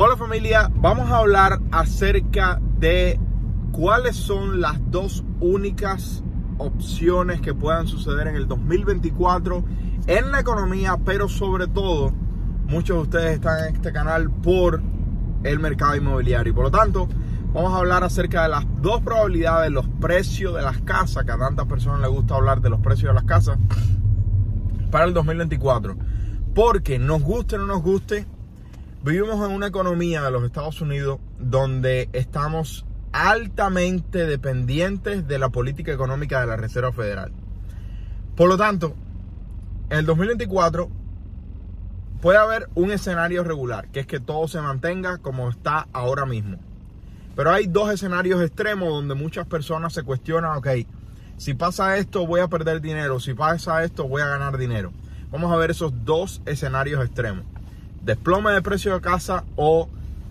Hola familia, vamos a hablar acerca de cuáles son las dos únicas opciones que puedan suceder en el 2024 en la economía, pero sobre todo, muchos de ustedes están en este canal por el mercado inmobiliario y por lo tanto, vamos a hablar acerca de las dos probabilidades, los precios de las casas, que a tantas personas les gusta hablar de los precios de las casas para el 2024, porque nos guste o no nos guste, vivimos en una economía de los Estados Unidos donde estamos altamente dependientes de la política económica de la Reserva Federal. Por lo tanto, en el 2024 puede haber un escenario regular, que es que todo se mantenga como está ahora mismo. Pero hay dos escenarios extremos donde muchas personas se cuestionan, ok, si pasa esto voy a perder dinero, si pasa esto voy a ganar dinero. Vamos a ver esos dos escenarios extremos. Desplome de precio de casa o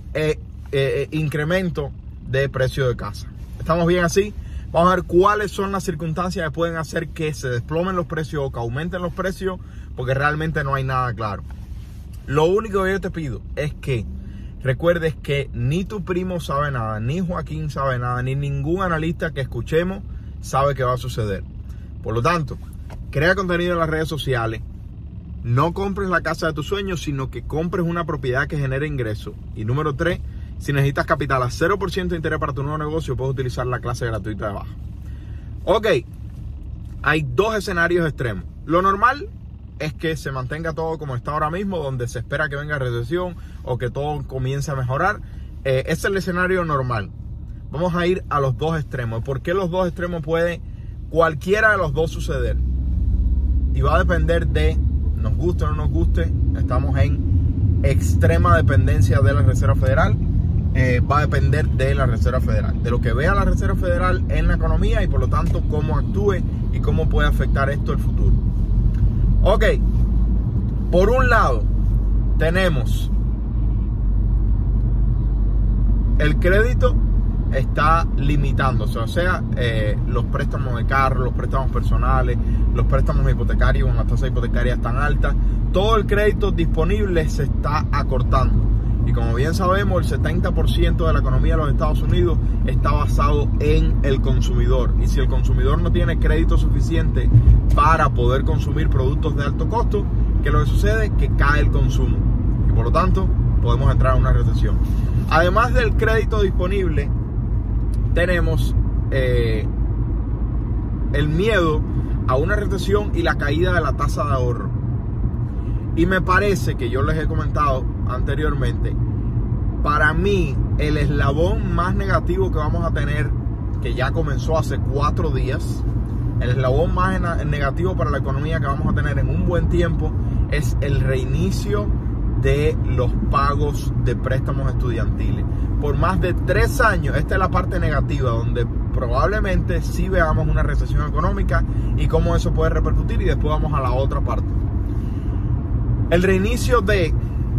incremento de precio de casa. ¿Estamos bien así? Vamos a ver cuáles son las circunstancias que pueden hacer que se desplomen los precios o que aumenten los precios, porque realmente no hay nada claro. Lo único que yo te pido es que recuerdes que ni tu primo sabe nada, ni Joaquín sabe nada, ni ningún analista que escuchemos sabe qué va a suceder. Por lo tanto, crea contenido en las redes sociales. No compres la casa de tus sueños, sino que compres una propiedad que genere ingresos. Y número 3, si necesitas capital a 0% de interés para tu nuevo negocio, puedes utilizar la clase gratuita de baja. Ok, hay dos escenarios extremos. Lo normal es que se mantenga todo como está ahora mismo, donde se espera que venga recesión o que todo comience a mejorar. Ese es el escenario normal. Vamos a ir a los dos extremos. ¿Por qué los dos extremos puede cualquiera de los dos suceder? Y va a depender de, nos guste o no nos guste, estamos en extrema dependencia de la Reserva Federal. Va a depender de la Reserva Federal, de lo que vea la Reserva Federal en la economía y por lo tanto cómo actúe y cómo puede afectar esto el futuro. Ok, por un lado tenemos el crédito está limitándose, o sea, los préstamos de carro, los préstamos personales, los préstamos hipotecarios con las tasas hipotecarias tan altas, todo el crédito disponible se está acortando. Y como bien sabemos, el 70% de la economía de los Estados Unidos está basado en el consumidor. Y si el consumidor no tiene crédito suficiente para poder consumir productos de alto costo, ¿qué es lo que sucede? Que cae el consumo. Y por lo tanto, podemos entrar en una recesión. Además del crédito disponible, tenemos el miedo a una recesión y la caída de la tasa de ahorro. Y me parece que yo les he comentado anteriormente, para mí el eslabón más negativo que vamos a tener, que ya comenzó hace 4 días, el eslabón más negativo para la economía que vamos a tener en un buen tiempo es el reinicio de los pagos de préstamos estudiantiles. Por más de 3 años, esta es la parte negativa, donde probablemente sí veamos una recesión económica y cómo eso puede repercutir, y después vamos a la otra parte. El reinicio de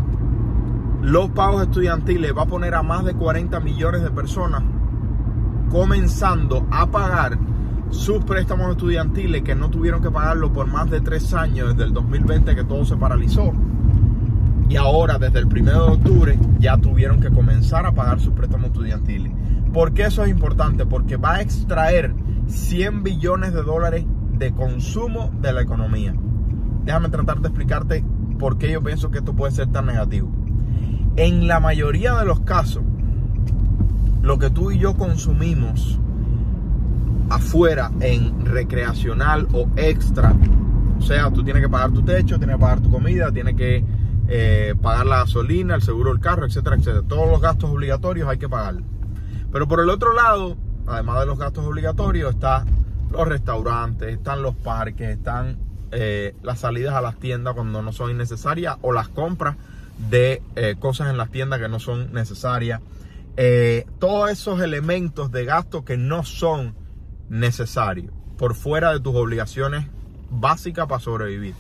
los pagos estudiantiles va a poner a más de 40 millones de personas comenzando a pagar sus préstamos estudiantiles que no tuvieron que pagarlo por más de 3 años, desde el 2020 que todo se paralizó. Y ahora, desde el 1 de octubre, ya tuvieron que comenzar a pagar sus préstamos estudiantiles. ¿Por qué eso es importante? Porque va a extraer 100 billones de dólares de consumo de la economía. Déjame tratar de explicarte por qué yo pienso que esto puede ser tan negativo. En la mayoría de los casos, lo que tú y yo consumimos afuera en recreacional o extra, o sea, tú tienes que pagar tu techo, tienes que pagar tu comida, tienes que pagar la gasolina, el seguro del carro, etcétera, etcétera. Todos los gastos obligatorios hay que pagarlos. Pero por el otro lado, además de los gastos obligatorios, están los restaurantes, están los parques, están las salidas a las tiendas cuando no son innecesarias, o las compras de cosas en las tiendas que no son necesarias. Todos esos elementos de gasto que no son necesarios, por fuera de tus obligaciones básicas para sobrevivir.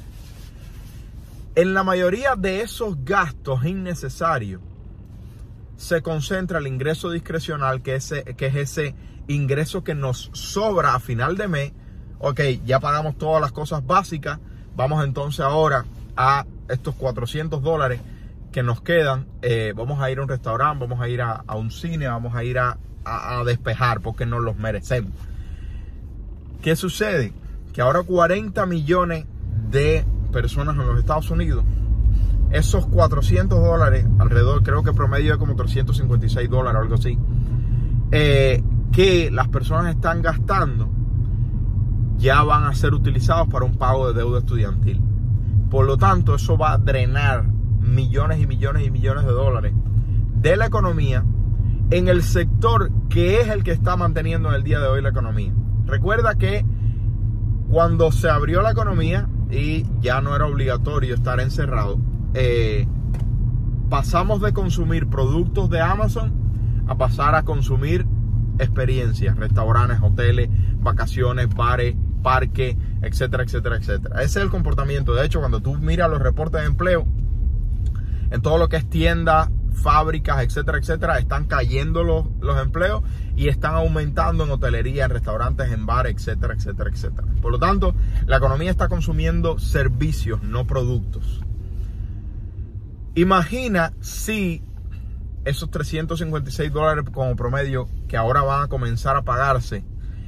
En la mayoría de esos gastos innecesarios se concentra el ingreso discrecional, que es ese ingreso que nos sobra a final de mes. Ok, ya pagamos todas las cosas básicas, vamos entonces ahora a estos $400 que nos quedan, vamos a ir a un restaurante, vamos a ir a un cine, vamos a ir a despejar porque nos los merecemos. ¿Qué sucede? Que ahora 40 millones de personas en los Estados Unidos, esos $400, alrededor, creo que promedio de como $356, algo así, que las personas están gastando, ya van a ser utilizados para un pago de deuda estudiantil. Por lo tanto, eso va a drenar millones y millones y millones de dólares de la economía en el sector que es el que está manteniendo en el día de hoy la economía. Recuerda que cuando se abrió la economía y ya no era obligatorio estar encerrado, pasamos de consumir productos de Amazon a pasar a consumir experiencias, restaurantes, hoteles, vacaciones, bares, parques, etcétera, etcétera, etcétera. Ese es el comportamiento. De hecho, cuando tú miras los reportes de empleo, en todo lo que es tiendas, fábricas, etcétera, etcétera, están cayendo los empleos y están aumentando en hotelería, en restaurantes, en bares, etcétera, etcétera, etcétera. Por lo tanto, la economía está consumiendo servicios, no productos. Imagina si esos $356 como promedio que ahora van a comenzar a pagarse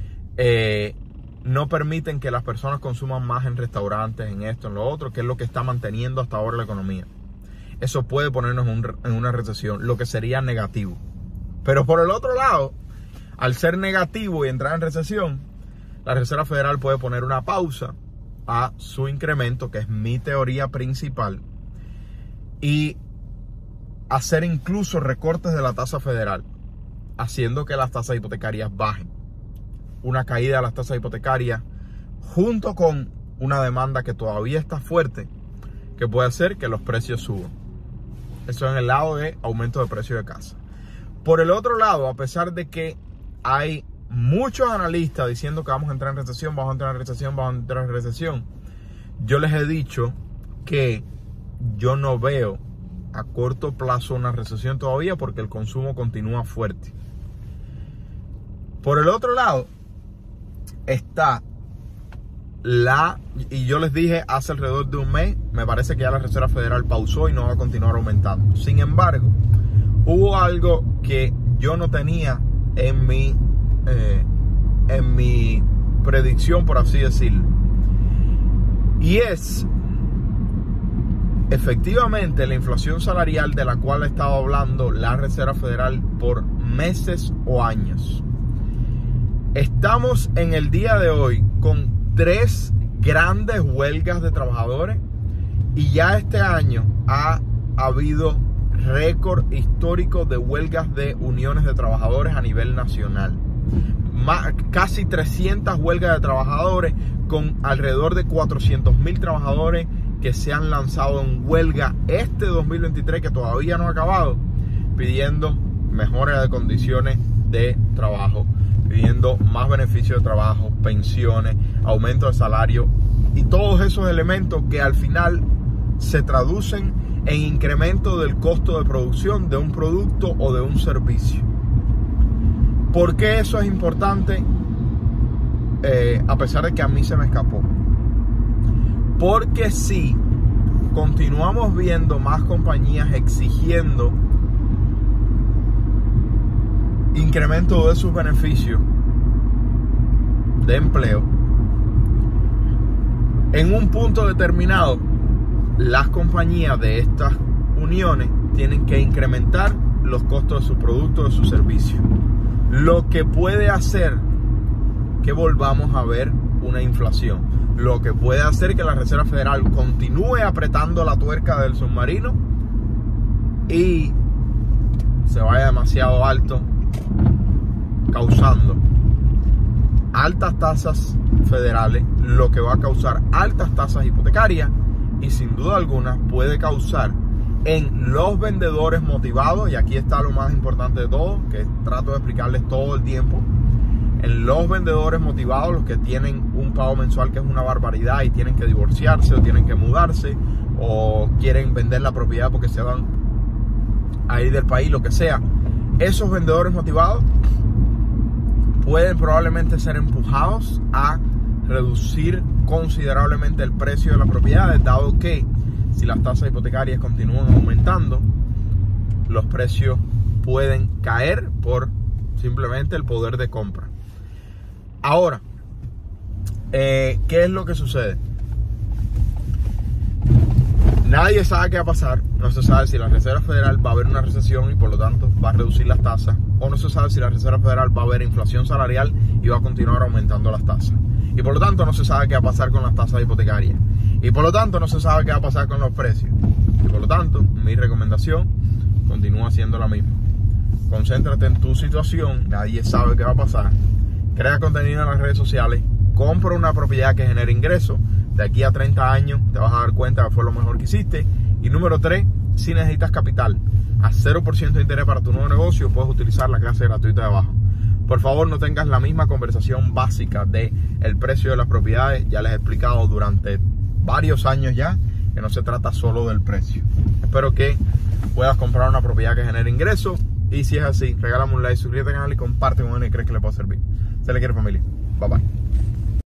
no permiten que las personas consuman más en restaurantes, en esto, en lo otro, que es lo que está manteniendo hasta ahora la economía. Eso puede ponernos en una recesión, lo que sería negativo. Pero por el otro lado, al ser negativo y entrar en recesión, la Reserva Federal puede poner una pausa a su incremento, que es mi teoría principal, y hacer incluso recortes de la tasa federal, haciendo que las tasas hipotecarias bajen. Una caída de las tasas hipotecarias junto con una demanda que todavía está fuerte, que puede hacer que los precios suban. Eso en el lado de aumento de precio de casa. Por el otro lado, a pesar de que hay muchos analistas diciendo que vamos a entrar en recesión, vamos a entrar en recesión, vamos a entrar en recesión, yo les he dicho que yo no veo a corto plazo una recesión todavía porque el consumo continúa fuerte. Por el otro lado está y yo les dije hace alrededor de un mes, me parece que ya la Reserva Federal pausó y no va a continuar aumentando. Sin embargo, hubo algo que yo no tenía en mi predicción, por así decirlo. Y es, efectivamente, la inflación salarial de la cual ha estado hablando la Reserva Federal por meses o años. Estamos en el día de hoy con 3 grandes huelgas de trabajadores y ya este año ha habido récord histórico de huelgas de uniones de trabajadores a nivel nacional. Casi 300 huelgas de trabajadores con alrededor de 400,000 trabajadores que se han lanzado en huelga este 2023 que todavía no ha acabado, pidiendo mejores de condiciones de trabajo, pidiendo más beneficios de trabajo, pensiones, aumento de salario y todos esos elementos que al final se traducen en incremento del costo de producción de un producto o de un servicio. ¿Por qué eso es importante? A pesar de que a mí se me escapó. Porque si continuamos viendo más compañías exigiendo incremento de sus beneficios de empleo, en un punto determinado las compañías de estas uniones tienen que incrementar los costos de sus productos, de sus servicios, lo que puede hacer que volvamos a ver una inflación, lo que puede hacer que la Reserva Federal continúe apretando la tuerca del submarino y se vaya demasiado alto, causando altas tasas federales, lo que va a causar altas tasas hipotecarias y sin duda alguna puede causar en los vendedores motivados, y aquí está lo más importante de todo, que trato de explicarles todo el tiempo, en los vendedores motivados, los que tienen un pago mensual que es una barbaridad y tienen que divorciarse o tienen que mudarse o quieren vender la propiedad porque se van a ir del país, lo que sea. Esos vendedores motivados pueden probablemente ser empujados a reducir considerablemente el precio de las propiedades, dado que si las tasas hipotecarias continúan aumentando, los precios pueden caer por simplemente el poder de compra. Ahora, ¿qué es lo que sucede? Nadie sabe qué va a pasar. No se sabe si la Reserva Federal va a haber una recesión y por lo tanto va a reducir las tasas, o no se sabe si la Reserva Federal va a haber inflación salarial y va a continuar aumentando las tasas. Y por lo tanto no se sabe qué va a pasar con las tasas hipotecarias. Y por lo tanto no se sabe qué va a pasar con los precios. Y por lo tanto, mi recomendación continúa siendo la misma. Concéntrate en tu situación, nadie sabe qué va a pasar. Crea contenido en las redes sociales, compra una propiedad que genere ingresos. De aquí a 30 años te vas a dar cuenta que fue lo mejor que hiciste. Y número 3, si necesitas capital a 0% de interés para tu nuevo negocio, puedes utilizar la clase gratuita de abajo. Por favor, no tengas la misma conversación básica de el precio de las propiedades. Ya les he explicado durante varios años ya que no se trata solo del precio. Espero que puedas comprar una propiedad que genere ingresos. Y si es así, regálame un like, suscríbete al canal y comparte con alguien que crees que le pueda servir. Se le quiere, familia. Bye bye.